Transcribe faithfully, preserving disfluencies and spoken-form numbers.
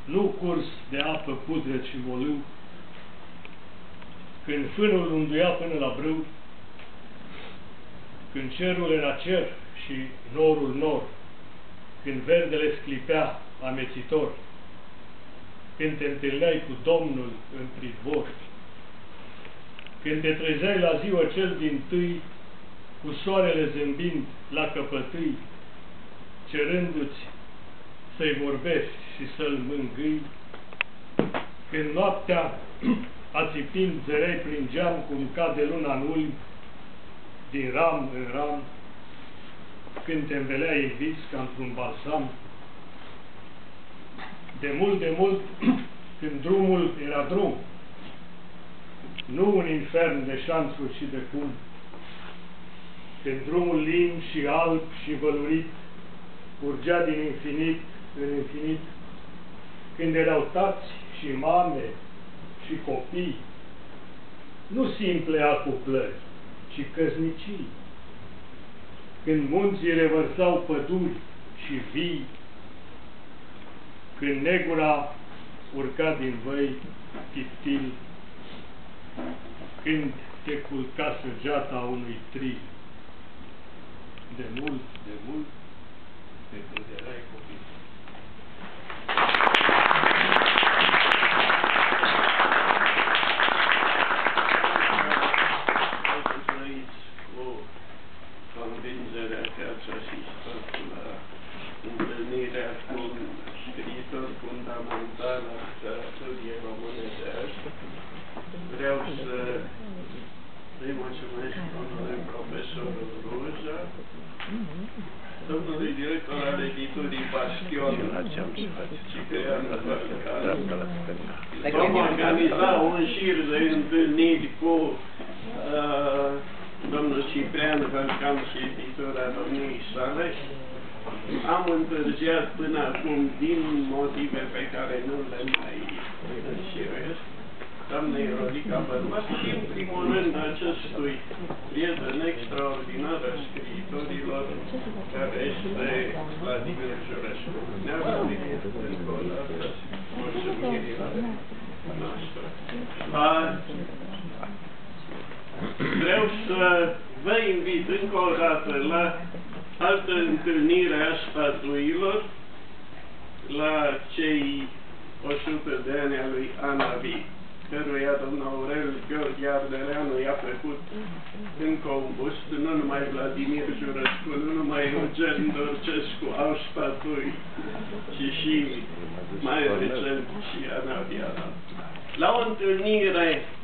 nu curs de apă pudră și molâu, când fânul unduia până la brâu, când cerul era cer și norul nor, când verdele sclipea amețitor, când te întâlneai cu Domnul în pridvor, când te trezeai la ziua cel dintâi, cu soarele zâmbind la căpătâi, cerându-ți să-i vorbești și să-l mângâi, când noaptea, ațipind, zăreai prin geam cum cade luna în ulmi, din ram în ram, când te înveleai în vis ca într-un balsam, de mult, de mult, când drumul era drum, nu un infern de șanțuri și de fum, când drumul lin și alb și vălurit urgea din infinit în infinit, când erau tați și mame și copii, nu simple acoplări, ci căsnicii, când munții revărsau păduri și vii, când negura urca din văi tiptil, când te culca săgeata unui tril. De mult, de mult, de când erai copil. Trăiți cu convingerea că ați asistat la întâlnirea cu un scriitor fundamental al literaturii românești. Vreau să îi mulțumesc domnului profesor Ruja, domnului director al editurii Bastion, Ciprian Vălcan. Vom organiza un șir de întâlniri cu uh, domnul Ciprian Vălcan și editura domniei sale. Am întârziat până acum din motive pe care nu le mai înșiruiesc doamnei Rodica Bărbat și, în primul rând, acestui prieten extraordinar a scriitorilor, care este Vladimir Jurescu. Ne-a vorbit încă o dată mulțumirile noastre. Vreau să vă invit încă o dată la altă întâlnire a sfatuilor, la cei o sută de ani a lui Anavi, căruia domnul Aurel Gheorghe Ardeleanu i-a făcut încă un bust, nu numai Vladimir Jurescu, nu numai Eugen Dorcescu au sfatui, ci și mai recent și Anavi. La o întâlnire